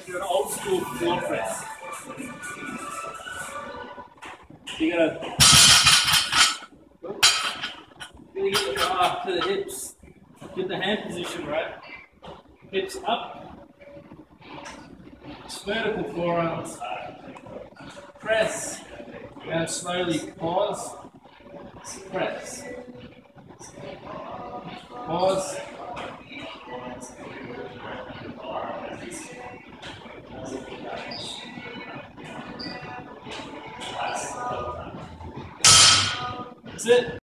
Do an old school floor press. You're gonna get the bar to the hips. Get the hand position right. Hips up. Vertical forearms. Press. Now slowly pause. Press. Pause. That's it.